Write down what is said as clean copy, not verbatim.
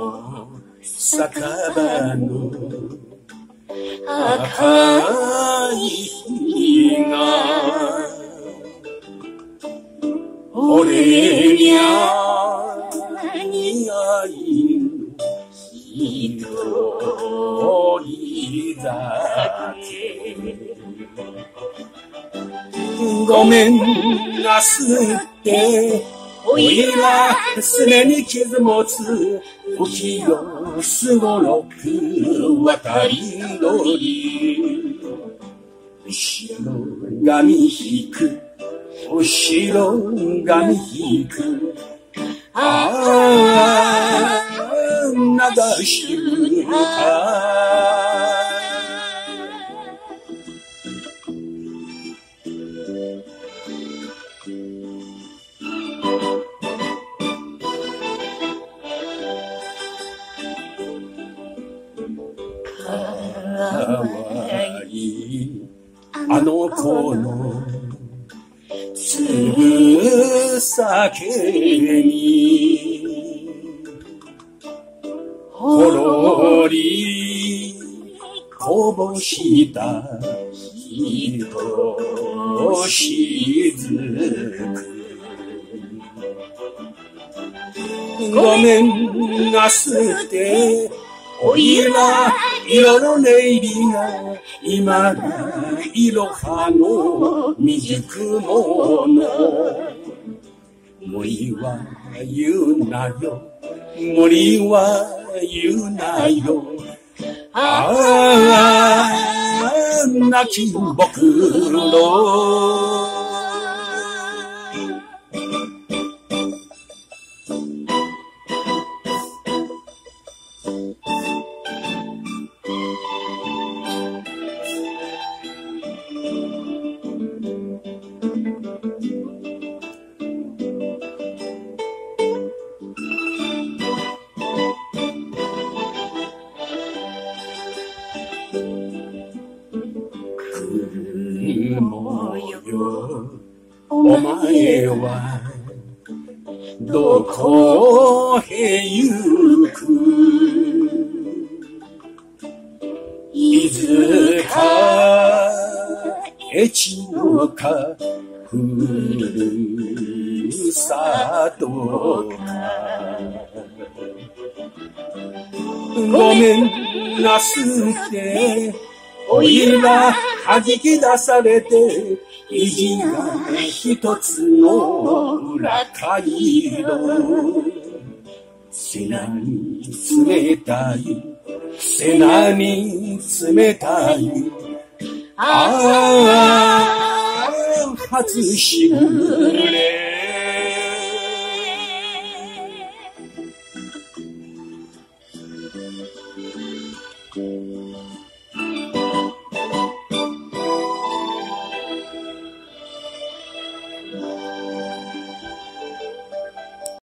酒場の赤い日が俺にゃ苦い一人だけごめんなすっておいらすねに傷持つ不器用すごろく渡り鳥後ろ髪引く後ろ髪引くああ流し歌かわいいあの子のつぶ酒にほろりこぼしたひとしずくごめんなすっておいら色のネイリが今いろはの未熟者森は言うなよ森は言うなよああ泣きぼくろ雲よお前はどこへ行くいずか越後かふるさとかごめんなすっておいら弾き出されて意地が一つの裏街道背中に冷たい背中に冷たいああ初しぐれ